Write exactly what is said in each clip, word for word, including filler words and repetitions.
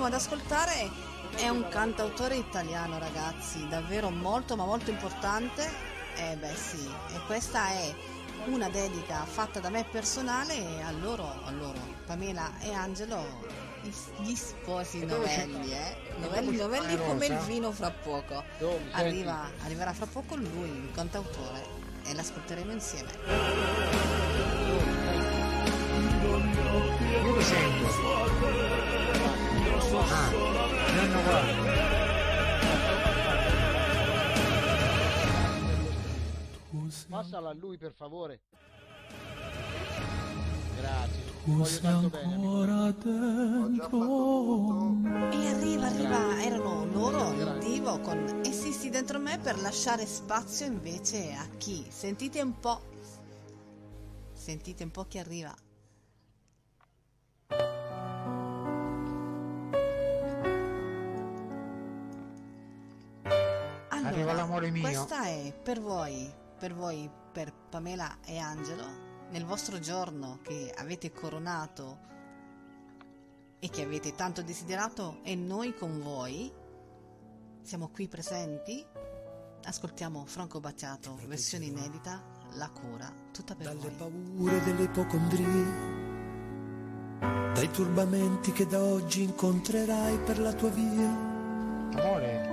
andremo ad ascoltare è un cantautore italiano, ragazzi, davvero molto ma molto importante. Eh beh sì, e questa è una dedica fatta da me personale a loro, a loro, Pamela e Angelo, gli sposi novelli, eh? Novelli, novelli come il vino fra poco. Arriva, arriverà fra poco lui, il cantautore, e l'ascolteremo insieme. Io lo sento. Ah, non ho guardato. Passala a lui per favore. Grazie. Tu sei ancora dentro. E arriva, arriva, erano loro, il divo con Esisti dentro me, per lasciare spazio invece a chi? Sentite un po'. Sentite un po' chi arriva. Allora, arriva l'amore mio. Questa è per voi, per voi, per Pamela e Angelo, nel vostro giorno che avete coronato e che avete tanto desiderato, e noi con voi siamo qui presenti. Ascoltiamo Franco Battiato, versione inedita, La cura, tutta per dalle voi. paure delle ipocondrie, dai turbamenti che da oggi incontrerai per la tua via, Amore,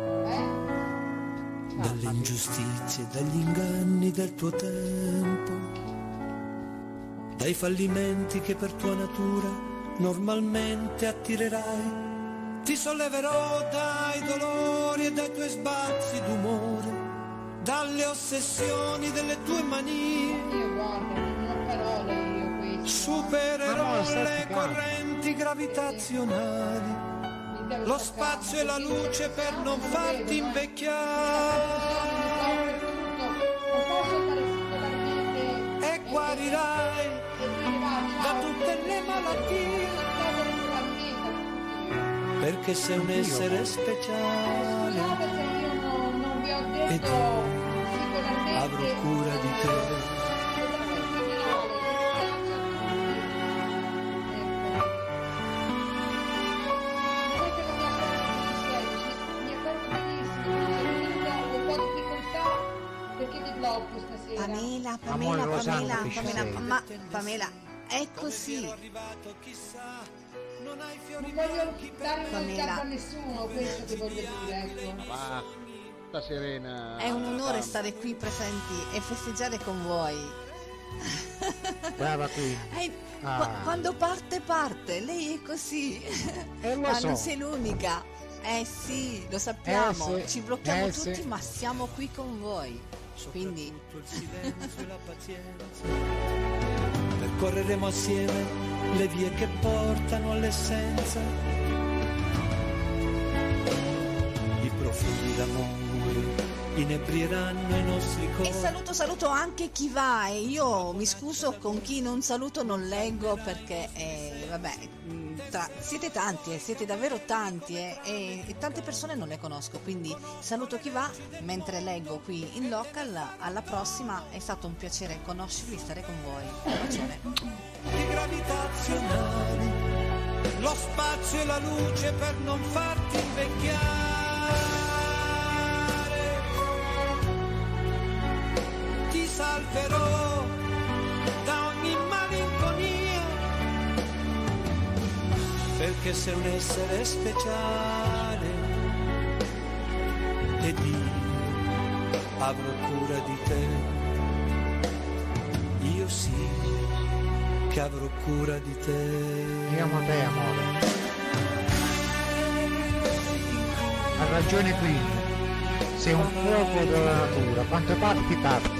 dalle ingiustizie, dagli inganni del tuo tempo, dai fallimenti che per tua natura normalmente attirerai. Ti solleverò dai dolori e dai tuoi sbalzi d'umore, dalle ossessioni delle tue manie. Io guarda, non ho parole io questo. Supererò le correnti gravitazionali, lo spazio e la luce per non farti invecchiare, e guarirai da tutte le malattie, perché sei un essere speciale ed io avrò cura di te. Pamela, Pamela, Amore, lo sanno Pamela, che ci Pamela, sei. ma Pamela, è così. Non voglio dare un'occhiata a nessuno, questo ti voglio dire, ecco. Va, sta serena. È un onore stare qui presenti e festeggiare con voi. brava qui. Eh, Ah. qua- quando parte parte, lei è così. Eh, lo Ma so. non sei l'unica. Eh sì, lo sappiamo, Eh, sì. ci blocchiamo Eh, tutti, sì. ma siamo qui con voi. Quindi Soprattutto il silenzio e la pazienza, percorreremo assieme le vie che portano all'essenza, i profumi d'amore inebrieranno i nostri e cuori. saluto, saluto anche chi va, e io mi scuso con chi non saluto, non leggo perché, eh, vabbè, mh, tra- siete tanti, eh, siete davvero tanti, eh, e, e tante persone non le conosco, quindi saluto chi va mentre leggo qui in local. Alla prossima, è stato un piacere conoscervi, stare con voi. Un bacione. I gravitazionali, lo spazio e la luce per non farti invecchiare, ti salverò da ogni malinconia, perché sei un essere speciale ed io avrò cura di te. Io sì che avrò cura di te. Io amo te, amore. Ha ragione qui. Sei un fuoco della natura. Quanto parti, parti.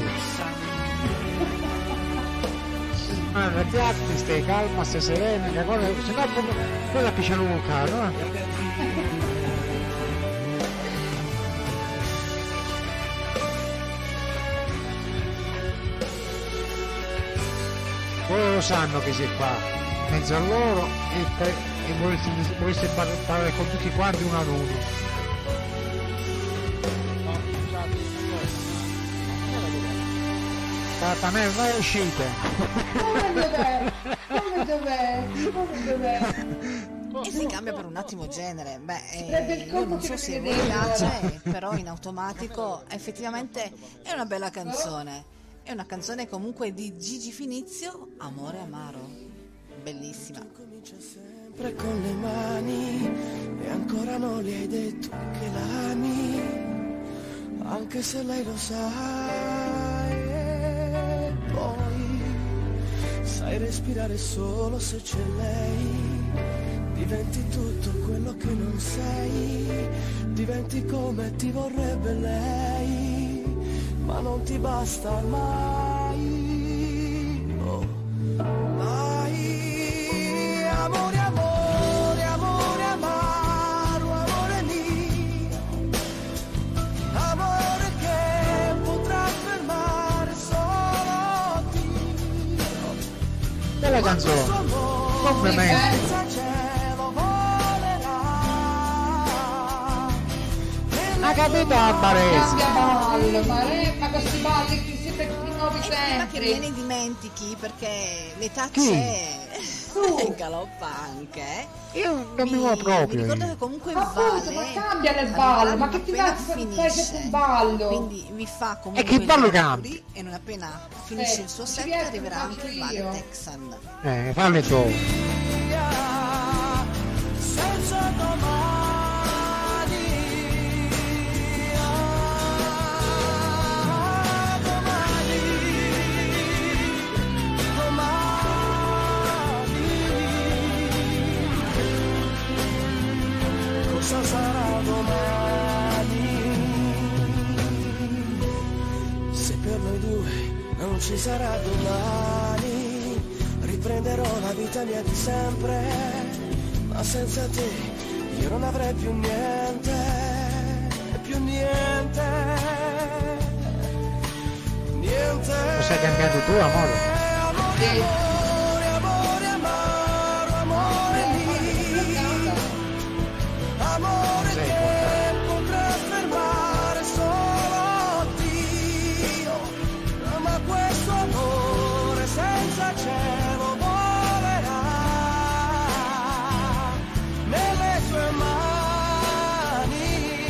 Ma ragazzi, stai calma, stai serena, che cosa, se no come, poi la pisciano un carro, eh? Loro lo sanno che sei qua, in mezzo a loro, e, per, e vorreste, vorreste par- parlare con tutti quanti uno ad uno. No, scusate, Tata me, vai uscite! Come dov'è? Come dov'è? Come dov'è? e si cambia per un attimo genere. Beh, Sarebbe il eh, io colpo non che so non se a mi voi vedevo. piace, però in automatico effettivamente è una bella canzone. È una canzone comunque di Gigi Finizio, Amore Amaro. Bellissima. Sempre con le mani e ancora non le hai detto che l'ami, anche se lei lo sa. E poi sai respirare solo se c'è lei, diventi tutto quello che non sei, diventi come ti vorrebbe lei, ma non ti basta mai. Oh. Mai. Amore, amore, amore amaro, amore mio, amore che potrà fermare solo Dio. Bella canzone, complimenti. Senza cielo volerà. Ha capito a Baresi? Cambia ballo, ma, eh, ma questi balli che si nuovi E prima che me ne sempre. dimentichi, perché l'età Chi? c'è Tu. e galoppa anche. Io non mi muovo Mi proprio. ricordo io. che comunque il Appunto, Vale ma cambia nel ballo, ma che ti appena dà se fai finisce, sempre un ballo? quindi vi fa comunque che il ballo il cambia. Mercury, e non appena finisce Eh, il suo ci set riesco, arriverà lo anche il faccio Vale io. Texan. Eh, fammi tu. Senza domani. Cosa sarà domani? Se per noi due non ci sarà domani, riprenderò la vita mia di sempre, ma senza te io non avrei più niente, più niente, niente. Lo stai cambiando tu, amore? Sì. Amore, amore, amaro, amore mio, amore Sei che potrà fermare solo Dio, ma questo amore senza cielo volerà nelle sue mani.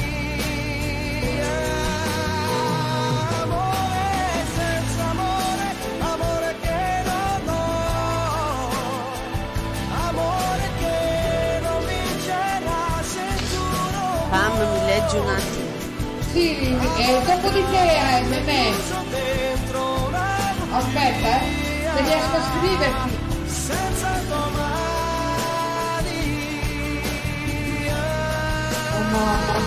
Amore senza amore, amore che non ho, amore che non vincerà se tu non Pam, mi leggi un attimo. Sì, e dopodiché eh, me me. dentro una Aspetta, eh. Se riesco a scriverti. senza domani. Oh mamma.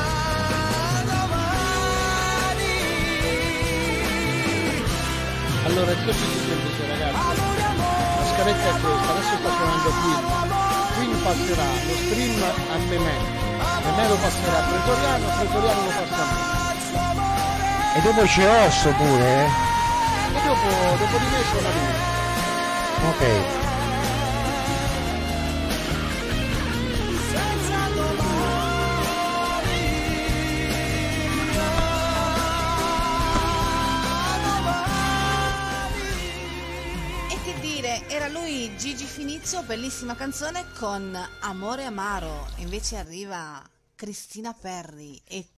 Allora, il semplice semplice ragazzi, la scaletta è questa, adesso sta suonando Queen, Queen passerà lo stream a Memè, Memè lo passerà a Pretoriano, Pretoriano lo passa a me, E dopo c'è Osso pure, eh? e dopo, dopo di me suona lui. Ok. E che dire, era lui Gigi Finizio, bellissima canzone con Amore Amaro. E invece arriva Cristina Perri e